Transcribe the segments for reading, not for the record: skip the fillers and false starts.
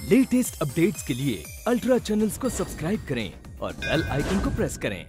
Latest updates के लिए ultra channels को सब्सक्राइब करें और बेल आइकन को प्रेस करें।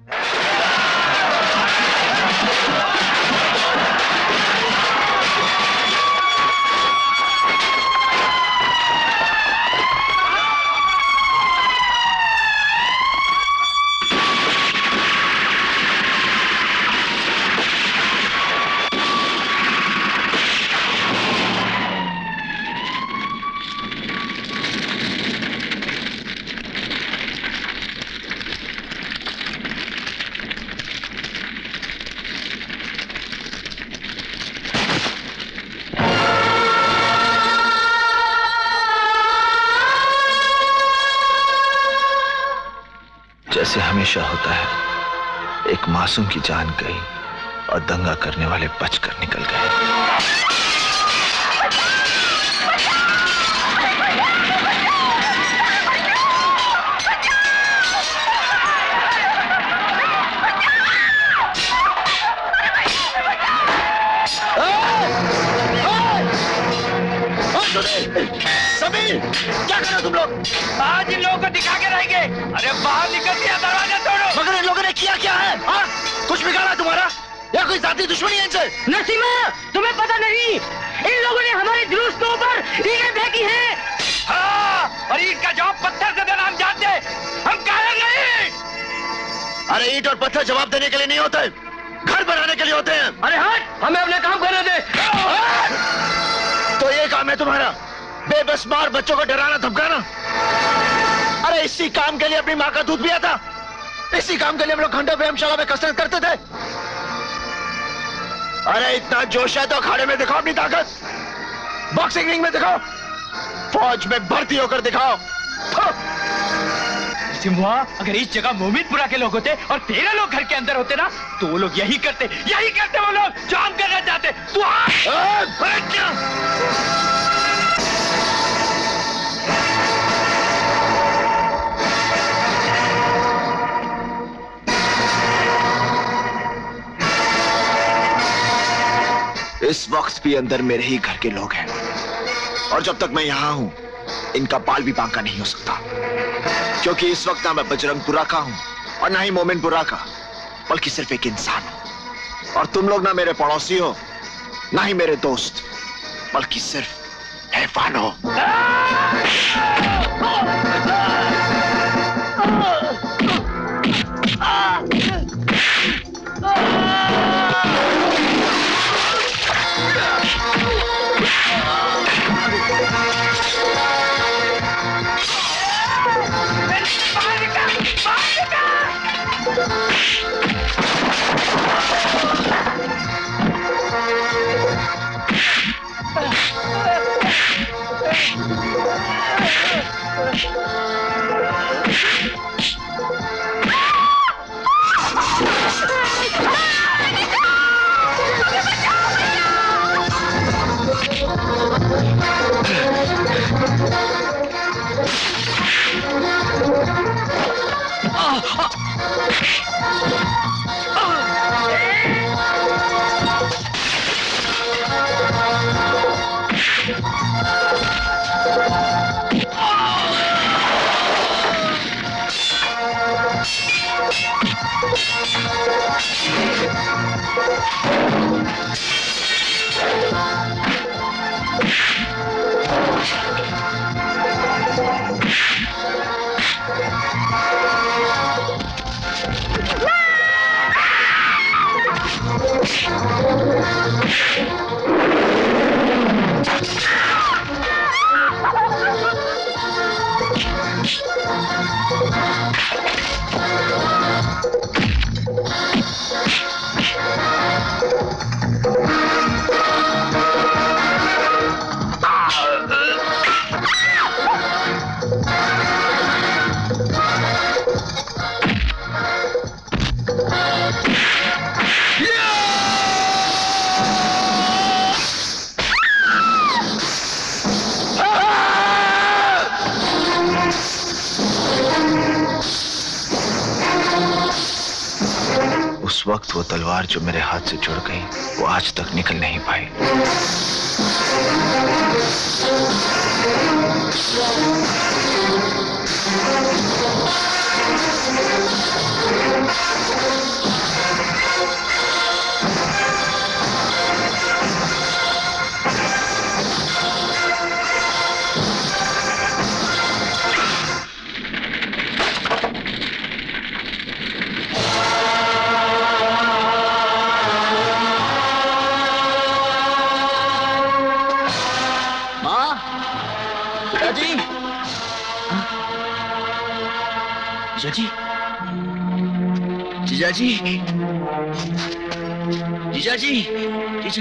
जैसे हमेशा होता है, एक मासूम की जान गई और दंगा करने वाले बचकर निकल गए। समीर, क्या कर रहे हो तुम लोग? आज इन लोगों को दिखा के रहेंगे। अरे बाहर निकल दिया, दरवाजा तोड़ो। मगर इन लोगों ने किया क्या है? हाँ? कुछ बिगाड़ा तुम्हारा या कोई जाती दुश्मनी है इनसे? नसीमा, तुम्हें पता नहीं, इन लोगों ने हमारे जुलूस के ऊपर ईंटें फेंकी हैं। हाँ, और ईंट का जवाब पत्थर से देना हम जानते हैं, हम कायर नहीं। अरे ईंट और पत्थर जवाब देने के लिए नहीं होते, घर बनाने के लिए होते हैं। अरे हट, हमें अपने काम करने दे। तो ये काम है तुम्हारा, बेबस मार बच्चों को डराना धमकाना। अरे इसी काम के लिए अपनी माँ का दूध पिया था, इसी काम के लिए हम लोग घंटों व्यायामशाला में कसरत करते थे। अरे इतना जोश है तो अखाड़े में दिखाओ अपनी ताकत, बॉक्सिंग रिंग में दिखाओ, फौज में भर्ती होकर दिखाओ। सिम्हा, अगर इस जगह मोमिनपुरा के लोग होते और 13 लोग घर के अंदर होते ना, तो वो लोग यही करते वो लोग जो हम करना चाहते। तू इस वक्त भी अंदर मेरे ही घर के लोग हैं और जब तक मैं यहां हूं, इनका बाल भी बांका नहीं हो सकता, क्योंकि इस वक्त ना मैं बजरंगपुरा का हूं और ना ही मोमिनपुरा का, बल्कि सिर्फ एक इंसान हूं। और तुम लोग ना मेरे पड़ोसी हो, ना ही मेरे दोस्त, बल्कि सिर्फ हैवान हो। उस वक्त वो तलवार जो मेरे हाथ से जुड़ गई, वो आज तक निकल नहीं पाई। पिताजी, जीजाजी, जीजाजी, जीजाजी, जीजा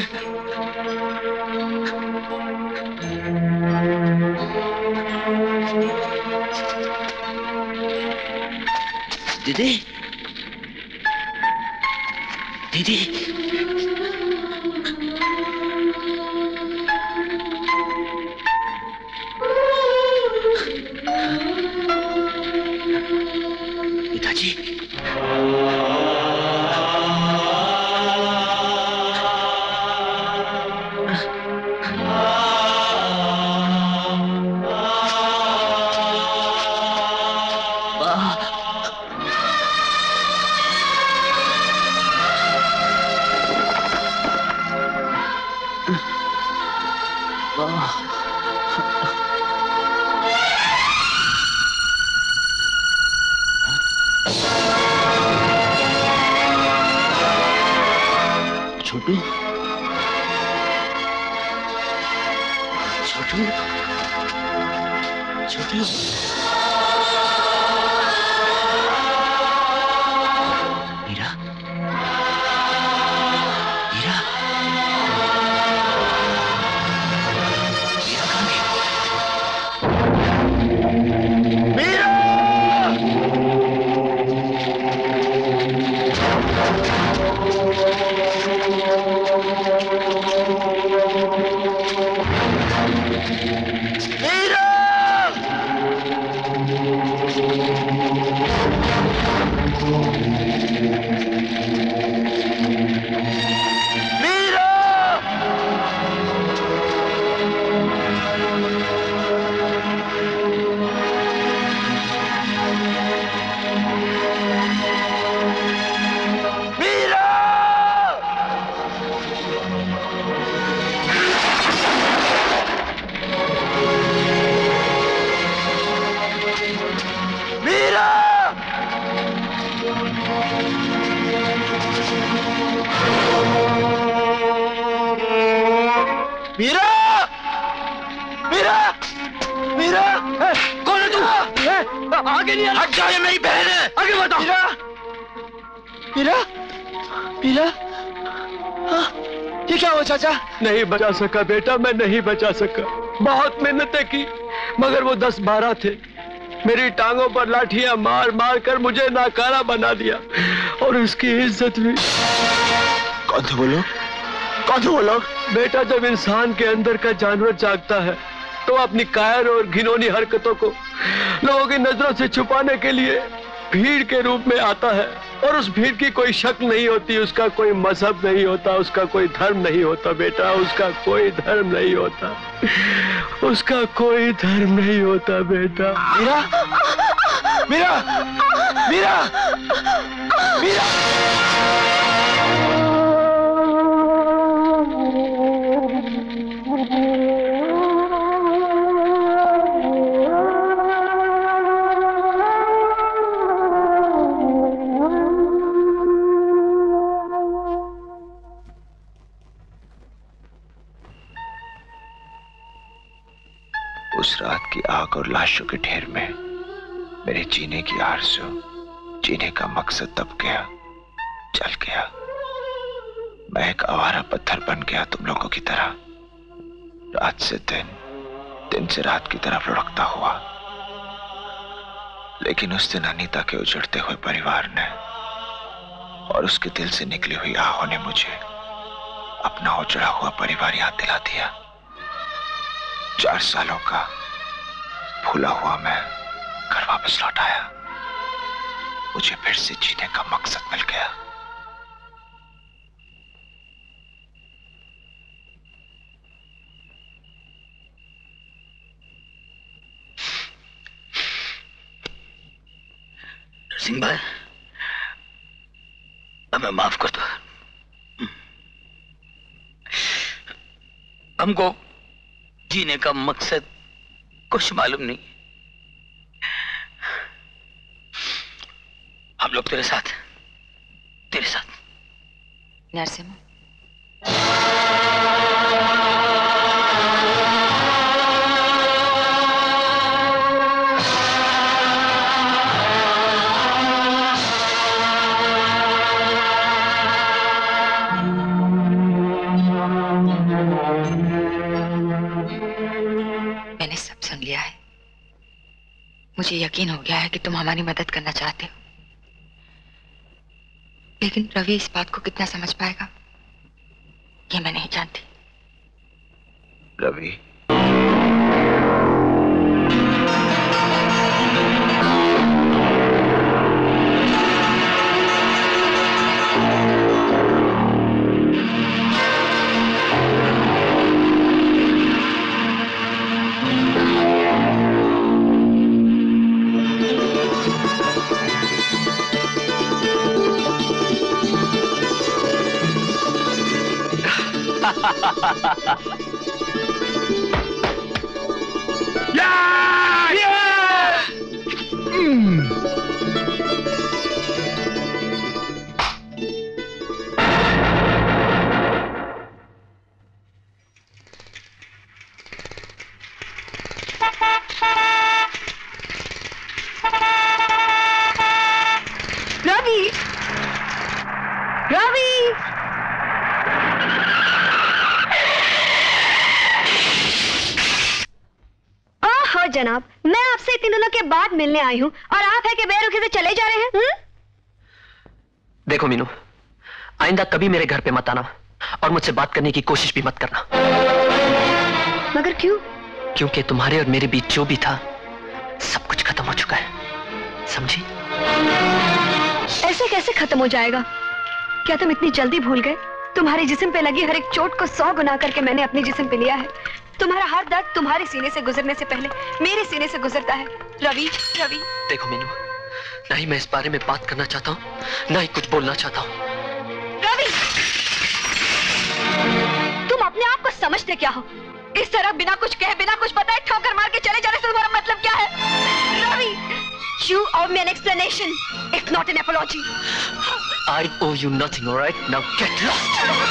दीदी, दीदी, पिताजी, छोटू, छोटू, छोटू, मीरा, मीरा, मीरा कहाँ गई? मीरा! मीरा! मीरा! मीरा! कौन है तू? आगे नहीं आना। हट जाओ, ये मेरी बहन है। आगे बताओ। मीरा! मीरा! मीरा! ये क्या हुआ चाचा? नहीं बचा सका बेटा, मैं नहीं बचा सका। बहुत मेहनतें की मगर वो 10-12 थे। मेरी टांगों पर लाठियां मार मार कर मुझे नाकारा बना दिया और उसकी इज्जत भी। कौन थे वो लोग? कौन थे वो लोग? बेटा, जब इंसान के अंदर का जानवर जागता है तो अपनी कायर और घिनौनी हरकतों को लोगों की नजरों से छुपाने के लिए भीड़ के रूप में आता है। और उस भीड़ की कोई शक्ल नहीं होती, उसका कोई मजहब नहीं होता, उसका कोई धर्म नहीं होता बेटा, उसका कोई धर्म नहीं होता, उसका कोई धर्म नहीं होता बेटा। मीरा! मीरा! मीरा! मीरा! उस रात की आग और लाशों के ढेर में मेरे जीने की आरज़ू, जीने का मकसद दब गया, जल गया। मैं एक आवारा पत्थर बन गया तुम लोगों की तरह, रात से दिन, दिन से रात की तरफ लुढ़कता हुआ। लेकिन उस दिन अनीता के उजड़ते हुए परिवार ने और उसके दिल से निकली हुई आहों ने मुझे अपना उजड़ा हुआ परिवार याद दिला दिया। 4 सालों का भूला हुआ मैं घर वापस लौट आया। मुझे फिर से जीने का मकसद मिल गया। सिंह भाई, हमें माफ कर दो। हमको जीने का मकसद कुछ मालूम नहीं। हम लोग तेरे साथ, तेरे साथ। नरसिम्हा, मैंने सब सुन लिया है। मुझे यकीन हो गया है कि तुम हमारी मदद करना चाहते हो, लेकिन रवि इस बात को कितना समझ पाएगा ये मैं नहीं जानती। रवि, जनाब, मैं आपसे इतने दिनों के बाद मिलने आई हूँ और आप है कि बेरुखी से चले जा रहे हैं। देखो मीनू, आइंदा कभी मेरे घर पे मत आना और मुझसे बात करने की कोशिश भी मत करना। मगर क्यों? क्योंकि तुम्हारे और मेरे बीच जो भी था सब कुछ खत्म हो चुका है, समझी? ऐसे कैसे खत्म हो जाएगा? क्या तुम इतनी जल्दी भूल गए? तुम्हारे जिस्म पे लगी हर एक चोट को 100 गुना करके मैंने अपने जिस्म पे लिया है। तुम्हारा हर दर्द तुम्हारे सीने से गुजरने से पहले मेरे सीने से गुजरता है। रवि, रवि। देखो मीनू, ना ही मैं इस बारे में बात करना चाहता हूँ, ना ही कुछ बोलना चाहता हूँ। रवि, तुम अपने आप को समझते क्या हो? इस तरह बिना कुछ कहे, बिना कुछ बताए ठोकर मार के चले जाने से तुम्हारा मतलब क्या है? Ravi, you owe me an explanation, if not an apology. I owe you nothing, all right? Now get lost.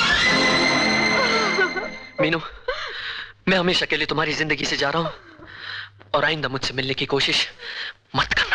Meenu, मैं हमेशा के लिए तुम्हारी जिंदगी से जा रहा हूं और आइंदा मुझसे मिलने की कोशिश मत करना।